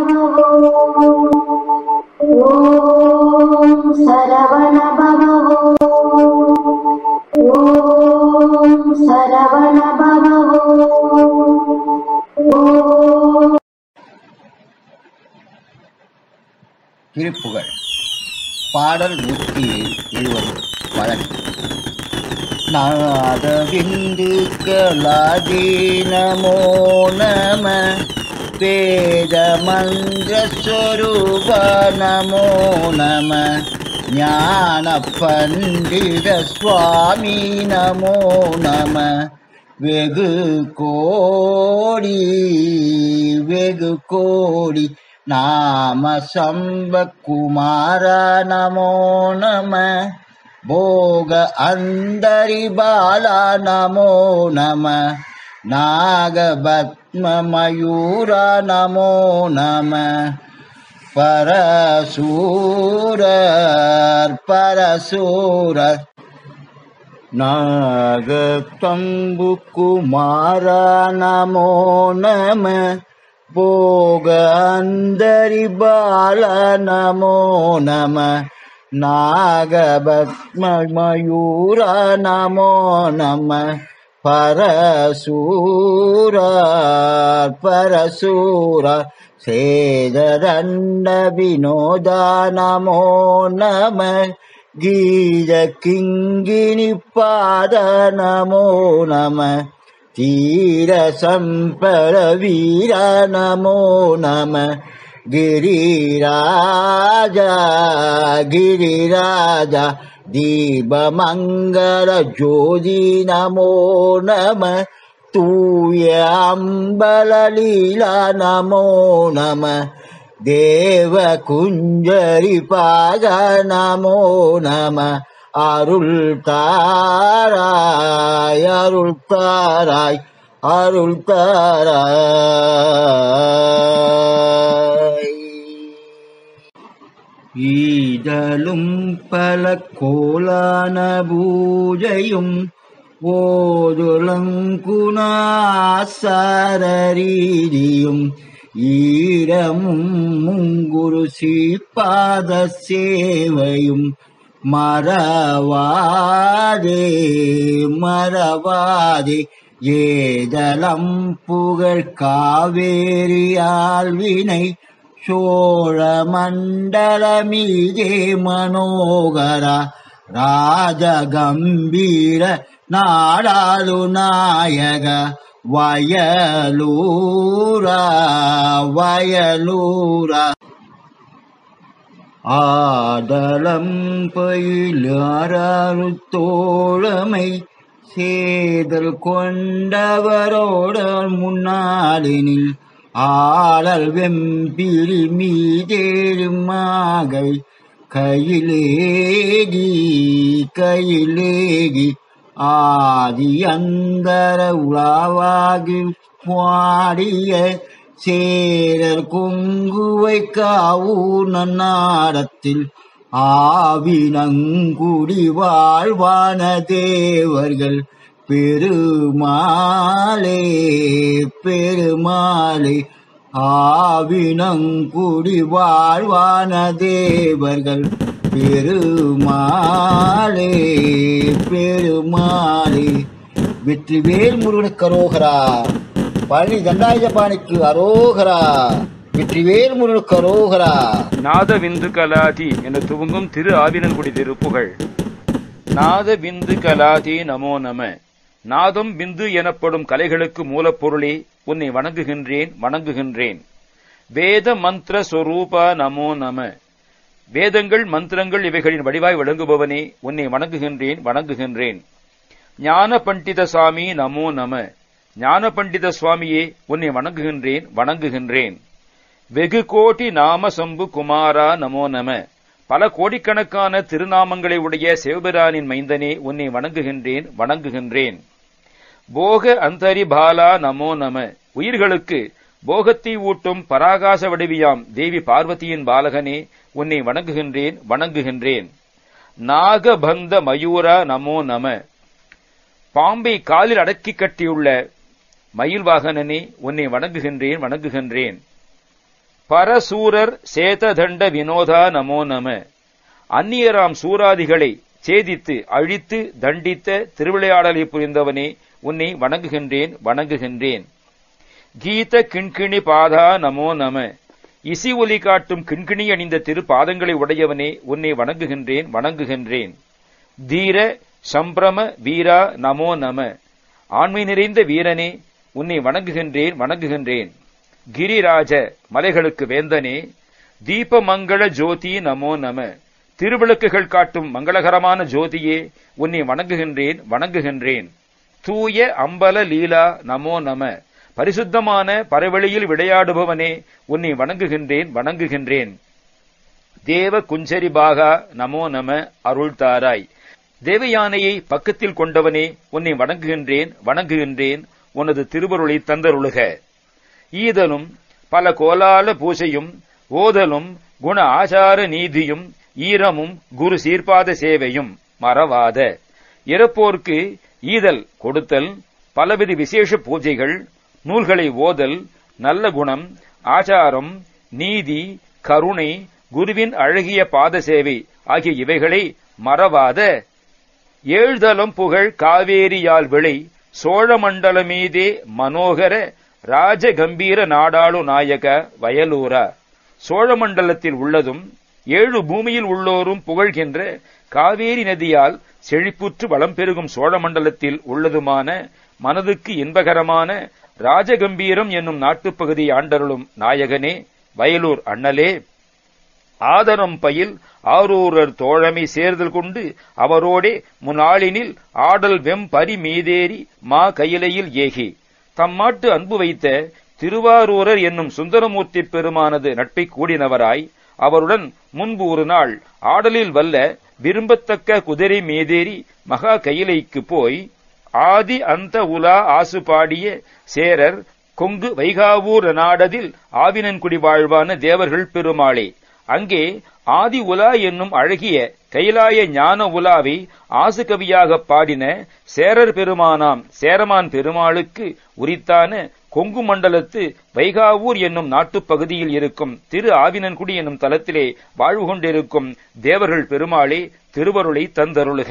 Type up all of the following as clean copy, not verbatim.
ஓம் சரவண பவ ஓம் சரவண பவ ஓம். திருப்புகழ் பாடல் 170 பழனி. நாதவிந்து கலாதி நமோ நம வேத மந்திர ஸ்வரூப நமோ நம ஞான பண்டித சுவாமி நமோ நம வெகு கோடி நாம சம்பகுமார நமோ நம போக அந்தரிபால நமோ நம நாகபத்ம மயூர நமோ நம பரசூரர் நாகதம்பு குமார நமோ நம போக அந்தரிபால நமோ நம நாகபத்ம மயூர நமோ நம பரசூர சேதரண்ட வினோத நமோ நம கீத கிங்கினி பாத நமோ நம தீர சம்பர வீர நமோ நம गिरिराज दीपमंगल ज्योति नमो नम तूय अम्बल लीला नमो नम देव कुंजरी पाद नमो नम अरुள் தாராய் ஈதலும் பல கோலான பூஜையும் ஓதுலங்குணாசாரரீதியும் ஈரமும் முங்குரு சீப்பாத சேவையும் மறவாதே ஏதலம் புகழ் காவேரி ஆழ்வினை சோழ மண்டலமீதே மனோகர ராஜகம்பீர நாடாளு நாயக வயலூர ஆதலம் பயிலாறு தோழமை சேதல் கொண்டவரோட முன்னாளினில் ஆளல் வெம்பிரி மீதேறுமாகை கையிலேகி ஆதி அந்தர உலாவாகி பாடிய சேரர் கொங்குவை காவூர் நன்னாடத்தில் ஆவினங்குடி வாழ்வான தேவர்கள் பெருமாளே ஆவினங்குடி வாழ்வான தேவர்கள் பெருமாளே வெற்றிவேல் முருகனுக்கு அரோகரா. பழனி தண்டாயுதபாணிக்கு அரோகரா. வெற்றிவேல் முருகனுக்கு அரோகரா. நாத விந்து கலாதி என துவங்கும் திரு ஆவினன்குடி திருப்புகழ். நாத விந்து கலாதி நமோ நம. நாதம் விந்து எனப்படும் கலைகளுக்கு மூலப்பொருளே உன்னை வணங்குகின்றேன். வேத மந்திர ஸ்வரூப நமோ நம. வேதங்கள் மந்திரங்கள் இவைகளின் வடிவாய் விளங்குபவனே உன்னை வணங்குகின்றேன். ஞான பண்டித சுவாமி நமோ நம. ஞான பண்டித சுவாமியே உன்னை வணங்குகின்றேன். வெகு கோடி நாம சம்பு குமாரா நமோ நம. பல கோடிக்கணக்கான திருநாமங்களை உடைய சிவபிரானின் மைந்தனே உன்னை வணங்குகின்றேன். போக அந்தரி பாலா நமோ நம. உயிர்களுக்கு போகத்தை ஊட்டும் பராகாச வடிவியாம் தேவி பார்வதியின் பாலகனே உன்னை வணங்குகின்றேன். நாகபந்த மயூரா நமோ நம. பாம்பை காலில் அடக்கி கட்டியுள்ள மயில் வாகனனே உன்னை வணங்குகின்றேன். பரசூரர் சேததண்ட வினோதா நமோ நம. அந்நியராம் சூராதிகளை சேதித்து அழித்து தண்டித்த திருவிளையாடலை புரிந்தவனே, உன்னை வணங்குகின்றேன் வணங்குகின்றேன். கீத கிண்கிணி பாதா நமோ நம. இசி ஒலி காட்டும் கிண்கிணி அணிந்த திருப்பாதங்களை உடையவனே, உன்னை வணங்குகின்றேன் வணங்குகின்றேன். தீர சம்பிரம வீரா நமோ நம. ஆண்மை நிறைந்த வீரனே, உன்னை வணங்குகின்றேன் வணங்குகின்றேன். கிரிராஜ மலைகளுக்கு வேந்தனே, தீபமங்கள ஜோதி நமோ நம. திருவிளக்குகள் காட்டும் மங்களகரமான ஜோதியே, உன்னை வணங்குகின்றேன் வணங்குகின்றேன். தூய அம்பல லீலா நமோ நம. பரிசுத்தமான பரவெளியில் விளையாடுபவனே, உன்னை வணங்குகின்றேன் வணங்குகின்றேன். தேவ குஞ்சரி பாகா நமோ நம. அருள்தாராய். தேவயானையை பக்கத்தில் கொண்டவனே, உன்னை வணங்குகின்றேன் வணங்குகின்றேன். உனது திருவருளை தந்தருளுக. ஈதலும் பல கோலால பூசையும் ஓதலும் குண ஆசார நீதியும் ஈரமும் குரு சீர்பாத சேவையும் மறவாத. இறப்போர்க்கு ஈதல் கொடுத்தல், பலவித விசேஷ பூஜைகள், நூல்களை ஓதல், நல்ல குணம், ஆச்சாரம், நீதி, கருணை, குருவின் அழகிய பாத சேவை ஆகிய இவைகளை மறவாத. ஏழ்தலம் புகழ் காவேரியால் விளை சோழமண்டல மீதே மனோகர ராஜ கம்பீர நாடாளு நாயக வயலூரா. சோழமண்டலத்தில் உள்ளதும் 7 பூமியில் உள்ளோரும் புகழ்கின்ற காவேரி நதியால் செழிப்புற்று வளம் பெருகும் சோழமண்டலத்தில் உள்ளதுமான மனதுக்கு இன்பகரமான ராஜகம்பீரம் என்னும் நாட்டுப்பகுதி ஆண்டருளும் நாயகனே, வயலூர் அண்ணலே. ஆதரம் பயில் ஆரூரர் தோழமை சேர்தல் கொண்டு அவரோடே முன்னாளினில் ஆடல் வெம்பரி மீதேறி மா கையிலையில் ஏகி தம்மாட்டு அன்பு வைத்த திருவாரூரர் என்னும் சுந்தரமூர்த்தி பெருமானது நட்பை கூடினவராய் அவருடன் முன்பு ஒரு நாள் ஆடலில் வல்ல விரும்பத்தக்க குதிரை மீதேறி மகா கையிலைக்கு போய் ஆதி அந்த உலா ஆசு பாடிய சேரர் கொங்கு வைகாவூர் நாடதில் ஆவினன்குடி வாழ்வான தேவர்கள் பெருமாளே. அங்கே ஆதி உலா என்னும் அழகிய கைலாய ஞான உலாவை ஆசுகவியாக பாடின சேரர் பெருமானாம் சேரமான் பெருமாளுக்கு உரித்தான கொங்கு மண்டலத்து வைகாவூர் என்னும் நாட்டுப்பகுதியில் இருக்கும் திரு ஆவினன்குடி என்னும் தலத்திலே வாழ்வு கொண்டிருக்கும் தேவர்கள் பெருமாளே, திருவருளை தந்தருளுக.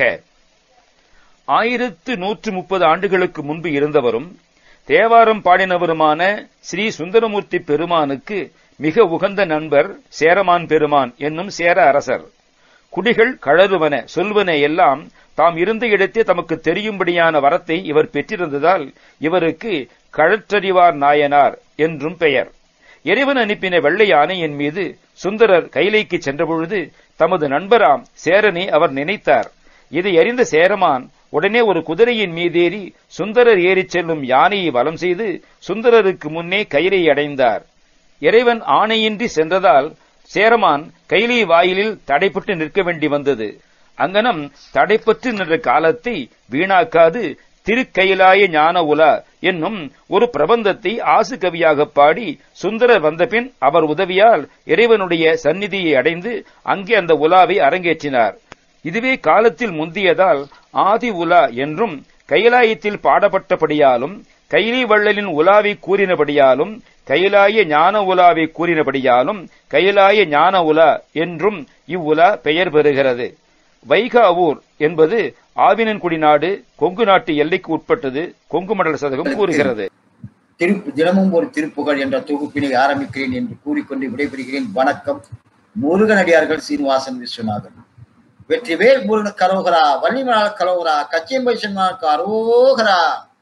1130 ஆண்டுகளுக்கு முன்பு இருந்தவரும் தேவாரம் பாடினவருமான ஸ்ரீ சுந்தரமூர்த்தி பெருமானுக்கு மிக உகந்த நண்பர் சேரமான் பெருமான் என்னும் சேர அரசர். குடிகள் கழறுவன சொல்வன எல்லாம் தாம் இருந்த இடத்தே தமக்கு தெரியும்படியான வரத்தை இவர் பெற்றிருந்ததால் இவருக்கு கழற்றறிவார் நாயனார் என்றும் பெயர். இறைவன் அனுப்பின வெள்ளை யானையின் மீது சுந்தரர் கைலைக்கு சென்றபொழுது தமது நண்பராம் சேரனை அவர் நினைத்தார். இதை அறிந்த சேரமான் உடனே ஒரு குதிரையின் மீதேறி சுந்தரர் ஏறிச் செல்லும் யானையை வலம் செய்து சுந்தரருக்கு முன்னே கைலை அடைந்தார். இறைவன் ஆணையின்றி சென்றதால் சேரமான் கைலை வாயிலில் தடைப்பட்டு நிற்க வேண்டி வந்தது. அங்கனம் தடைப்பட்டு நின்ற காலத்தை வீணாக்காது திருக்கைலாய ஞான உலா என்னும் ஒரு பிரபந்தத்தை ஆசு கவியாக பாடி சுந்தரர் வந்தபின் அவர் உதவியால் இறைவனுடைய சந்நிதியை அடைந்து அங்கே அந்த உலாவை அரங்கேற்றினார். இதுவே காலத்தில் முந்தியதால் ஆதி உலா என்றும் கைலாயத்தில் பாடப்பட்டபடியாலும் கைலை வள்ளலின் உலாவை கூறினபடியாலும் கைலாய ஞான உலாவை கூறினபடியாலும் கைலாய ஞான உலா என்றும் இவ்வுலா பெயர் பெறுகிறது. வைகாவூர் என்பது ஆவினன்குடி நாடு கொங்கு நாட்டு எல்லைக்கு உட்பட்டது கொங்கு மண்டல சதகம் கூறுகிறது. தினமும் ஒரு திருப்புகழ் என்ற தொகுப்பினை ஆரம்பிக்கிறேன் என்று கூறிக்கொண்டு விடைபெறுகிறேன். வணக்கம். முருகனடியார்கள் சீனிவாசன் விஸ்வநாதன். வெற்றிவேல் முருகனுக்கு அரோகரா, வள்ளிமலால் கரோகரா, கச்சியம்பை சென்மானுக்கு அரோகரா.